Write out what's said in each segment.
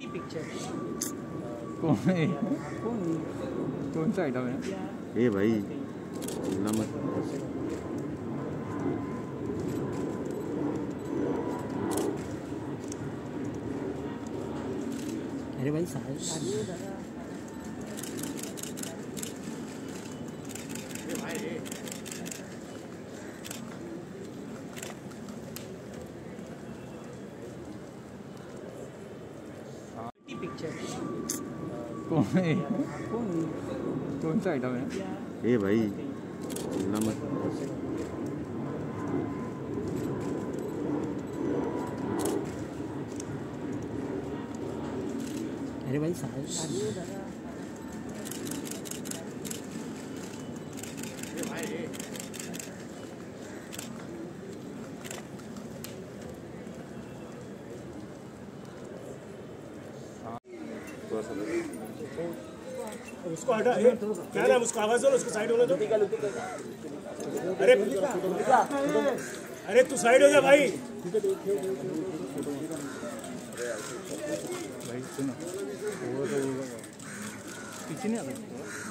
कौन है? कौन सा आइटम है? ये भाई नमक अरे भाई साहब कौन है? कौन सा आइटम है? ये भाई नमक अरे भाई साहब उसको हटा क्या नाम उसको आवाज दो उसको साइड होने दो। अरे तू साइड हो जा भाई। भाई सुनो वो तो पीछे नहीं आता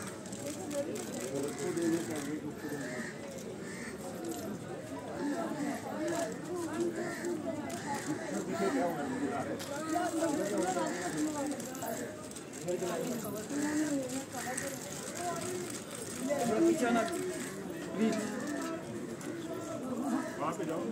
पीछे आना प्लीज। वहाँ पे जाओ।